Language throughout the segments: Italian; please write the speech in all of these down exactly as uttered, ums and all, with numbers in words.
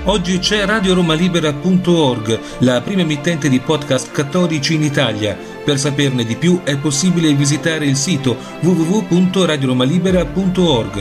Oggi c'è radio roma libera punto org, la prima emittente di podcast cattolici in Italia. Per saperne di più è possibile visitare il sito w w w punto radio roma libera punto org.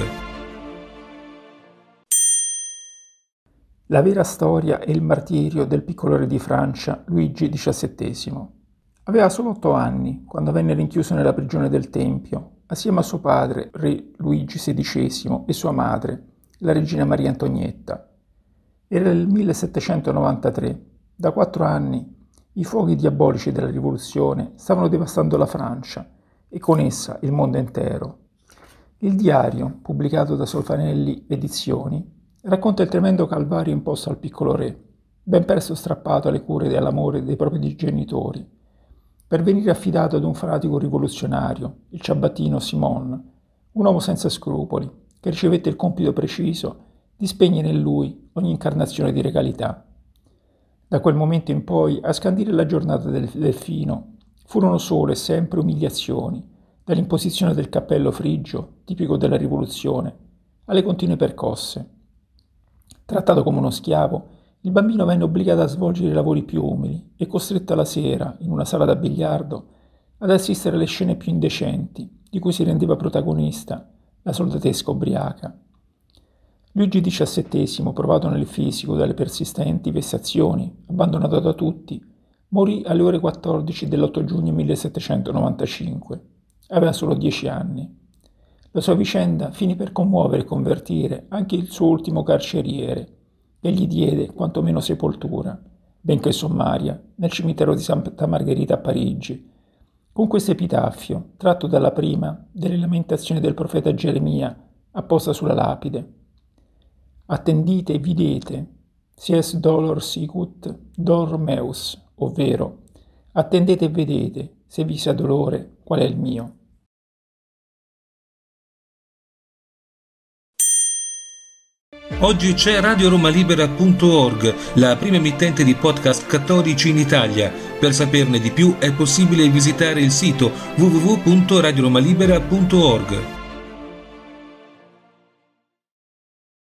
La vera storia è il martirio del piccolo re di Francia, Luigi diciassettesimo. Aveva solo otto anni quando venne rinchiuso nella prigione del Tempio, assieme a suo padre, re Luigi sedicesimo, e sua madre, la regina Maria Antonietta. Era il millesettecentonovantatré. Da quattro anni i fuochi diabolici della rivoluzione stavano devastando la Francia e con essa il mondo intero. Il diario, pubblicato da Solfanelli Edizioni, racconta il tremendo calvario imposto al piccolo re, ben presto strappato alle cure e all'amore dei propri genitori, per venire affidato ad un fanatico rivoluzionario, il ciabattino Simon, un uomo senza scrupoli, che ricevette il compito preciso di spegnere in lui ogni incarnazione di regalità. Da quel momento in poi, a scandire la giornata del Delfino, furono solo e sempre umiliazioni, dall'imposizione del cappello frigio, tipico della rivoluzione, alle continue percosse. Trattato come uno schiavo, il bambino venne obbligato a svolgere i lavori più umili e costretto alla sera, in una sala da biliardo, ad assistere alle scene più indecenti, di cui si rendeva protagonista la soldatesca ubriaca. Luigi diciassettesimo, provato nel fisico dalle persistenti vessazioni, abbandonato da tutti, morì alle ore quattordici dell'otto giugno millesettecentonovantacinque. Aveva solo dieci anni. La sua vicenda finì per commuovere e convertire anche il suo ultimo carceriere, che gli diede quantomeno sepoltura, benché sommaria, nel cimitero di Santa Margherita a Parigi, con questo epitaffio, tratto dalla prima delle lamentazioni del profeta Geremia, apposta sulla lapide. Attendite e videte, sies dolor sicut dor meus, ovvero attendete e vedete, se vi sia dolore, qual è il mio. Oggi c'è radio roma libera punto org, la prima emittente di podcast cattolici in Italia. Per saperne di più è possibile visitare il sito w w w punto radio roma libera punto org.